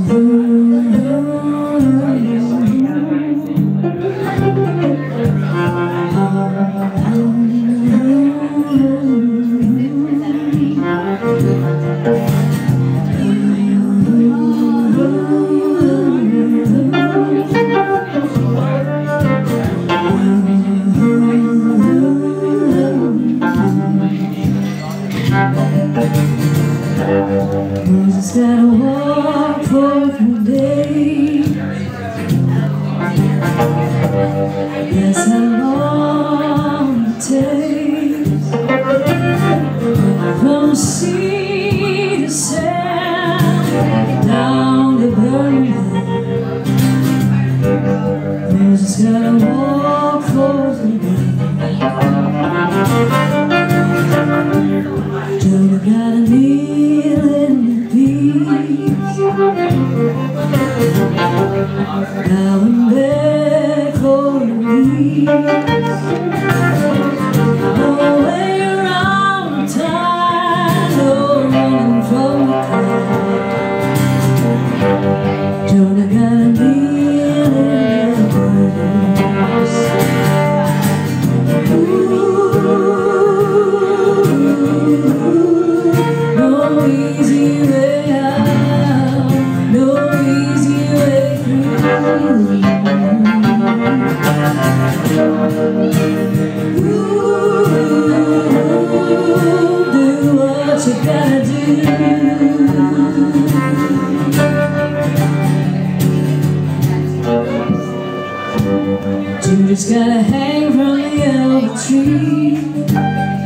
Just gotta walk for the day. That's how long it takes. From sea to sand, down the burning. Just gotta walk for the day. Till you gotta kneel in peace. Now I'm back home to peace. No way around time, no running from the crowd. Till you gotta kneel in peace. No easy way out, no easy way through. Do what you gotta do. You just gotta hang from the elm tree.